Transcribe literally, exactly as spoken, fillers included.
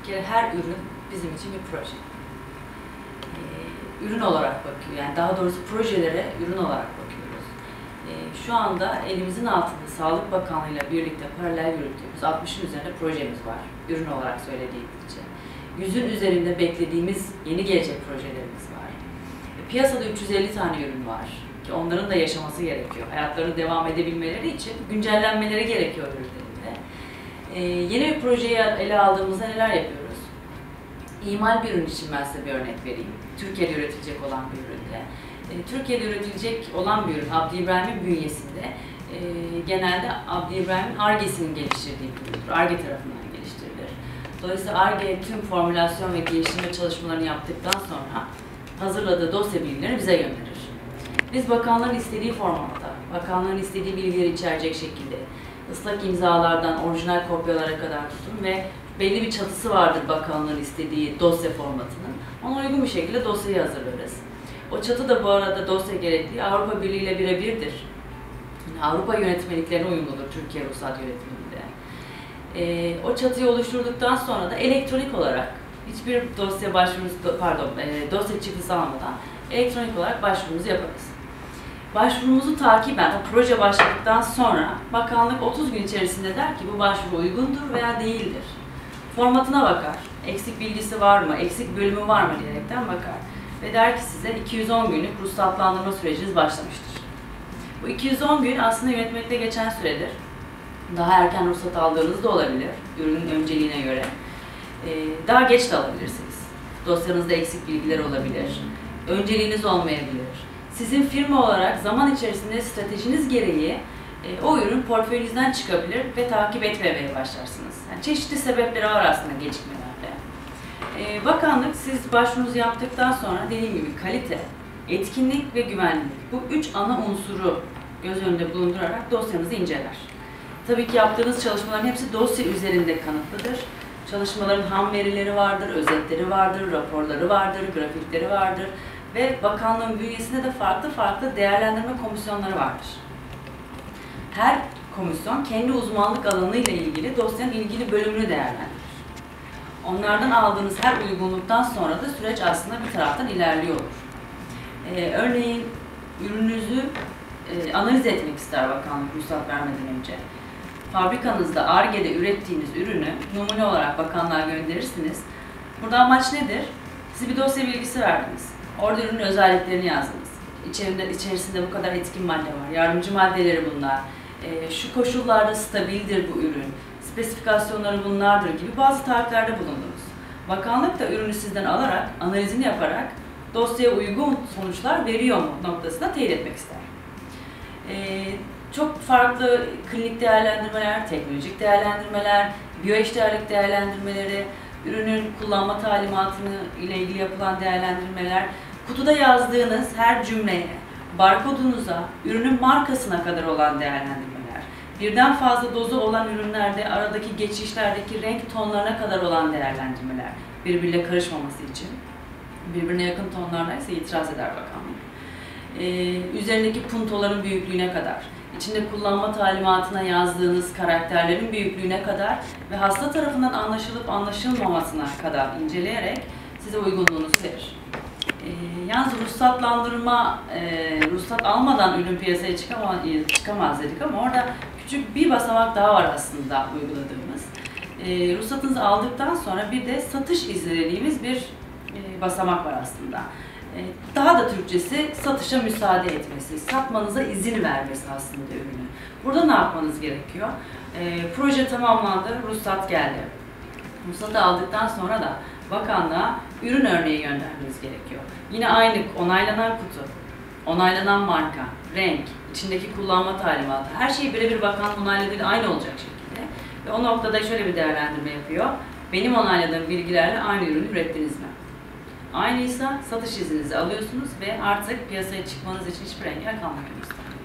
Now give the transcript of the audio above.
Bir kere her ürün bizim için bir proje. Ee, ürün olarak bakıyor, yani daha doğrusu projelere ürün olarak bakıyoruz. Ee, şu anda elimizin altında Sağlık Bakanlığı ile birlikte paralel yürüttüğümüz altmışın üzerinde projemiz var, ürün olarak söylediğimizce. yüzün üzerinde beklediğimiz yeni gelecek projelerimiz var. E, piyasada üç yüz elli tane ürün var ki onların da yaşaması gerekiyor. Hayatlarını devam edebilmeleri için güncellenmeleri gerekiyor ürünlerinde. E, yeni bir projeyi ele aldığımızda neler yapıyoruz? İmal bir ürün için ben size bir örnek vereyim. Türkiye'de üretilecek olan bir üründe. E, Türkiye'de üretilecek olan bir ürün Abdi İbrahim'in bünyesinde e, genelde Abdi İbrahim'in Ar-Ge'sinin geliştirdiği bir üründür. Ar-Ge tarafından geliştirilir. Dolayısıyla Ar-Ge tüm formülasyon ve geliştirme çalışmalarını yaptıktan sonra hazırladığı dosya bilgilerini bize gönderir. Biz bakanların istediği formatta, bakanların istediği bilgileri içerecek şekilde ıslak imzalardan orijinal kopyalara kadar tutun ve belli bir çatısı vardır bakanlığın istediği dosya formatının. Ona uygun bir şekilde dosyayı hazırlarız. O çatı da bu arada dosya gerektiği Avrupa Birliği ile birebirdir. Yani Avrupa yönetmeliklerine uyumludur Türkiye ruhsat yönetiminde. Ee, o çatıyı oluşturduktan sonra da elektronik olarak hiçbir dosya başvurusu, pardon, e, dosya çıktısı almadan elektronik olarak başvurumuzu yaparız. Başvurumuzu takiben, o proje başladıktan sonra bakanlık otuz gün içerisinde der ki bu başvuru uygundur veya değildir. Formatına bakar, eksik bilgisi var mı, eksik bölümü var mı diyerekten bakar. Ve der ki size iki yüz on günlük ruhsatlandırma süreciniz başlamıştır. Bu iki yüz on gün aslında yönetmekte geçen süredir. Daha erken ruhsat aldığınız da olabilir, ürünün önceliğine göre. Daha geç de alabilirsiniz. Dosyanızda eksik bilgiler olabilir, önceliğiniz olmayabilir. Sizin firma olarak zaman içerisinde stratejiniz gereği e, o ürün portföyünüzden çıkabilir ve takip etmemeye başlarsınız. Yani çeşitli sebepleri var aslında gecikmelerde. E, bakanlık siz başvurunuzu yaptıktan sonra dediğim gibi kalite, etkinlik ve güvenlik bu üç ana unsuru göz önünde bulundurarak dosyanızı inceler. Tabii ki yaptığınız çalışmaların hepsi dosya üzerinde kanıtlıdır. Çalışmaların ham verileri vardır, özetleri vardır, raporları vardır, grafikleri vardır. Ve bakanlığın bünyesinde de farklı farklı değerlendirme komisyonları vardır. Her komisyon kendi uzmanlık alanıyla ilgili dosyanın ilgili bölümünü değerlendirir. Onlardan aldığınız her uygunluktan sonra da süreç aslında bir taraftan ilerliyor olur. Ee, örneğin ürününüzü e, analiz etmek ister bakanlık ruhsat vermeden önce. Fabrikanızda Ar-Ge'de ürettiğiniz ürünü numune olarak bakanlığa gönderirsiniz. Burada amaç nedir? Siz bir dosya bilgisi verdiniz. Orada ürünün özelliklerini yazdınız. İçerinde, içerisinde bu kadar etkin madde var. Yardımcı maddeleri bunlar. E, şu koşullarda stabildir bu ürün. Spesifikasyonları bunlardır gibi bazı taahhütlerde bulundunuz. Bakanlık da ürünü sizden alarak, analizini yaparak dosyaya uygun sonuçlar veriyor mu noktasında teyit etmek ister. E, çok farklı klinik değerlendirmeler, teknolojik değerlendirmeler, biyoeşdeğerlik değerlendirmeleri, ürünün kullanma talimatını ile ilgili yapılan değerlendirmeler, kutuda yazdığınız her cümleye, barkodunuza, ürünün markasına kadar olan değerlendirmeler, birden fazla dozu olan ürünlerde aradaki geçişlerdeki renk tonlarına kadar olan değerlendirmeler, birbiriyle karışmaması için, birbirine yakın tonlarla ise itiraz eder bakanlık. Ee, üzerindeki puntoların büyüklüğüne kadar, İçinde kullanma talimatına yazdığınız karakterlerin büyüklüğüne kadar ve hasta tarafından anlaşılıp anlaşılmamasına kadar inceleyerek size uygunluğunuzu verir. E, yalnız ruhsatlandırma, e, ruhsat almadan ürün piyasaya çıkamaz, çıkamaz dedik ama orada küçük bir basamak daha var aslında uyguladığımız. E, ruhsatınızı aldıktan sonra bir de satış izni dediğimiz bir e, basamak var aslında. Daha da Türkçesi satışa müsaade etmesi, satmanıza izin vermesi aslında ürünü. Burada ne yapmanız gerekiyor? E, proje tamamlandı, ruhsat geldi. Ruhsatı aldıktan sonra da bakanlığa ürün örneği göndermeniz gerekiyor. Yine aynı onaylanan kutu, onaylanan marka, renk, içindeki kullanma talimatı, her şey birebir bakanlığın onayladığıyla aynı olacak şekilde. Ve o noktada şöyle bir değerlendirme yapıyor. Benim onayladığım bilgilerle aynı ürünü ürettiniz mi? Aynıysa satış izninizi alıyorsunuz ve artık piyasaya çıkmanız için hiçbir engel kalmıyor.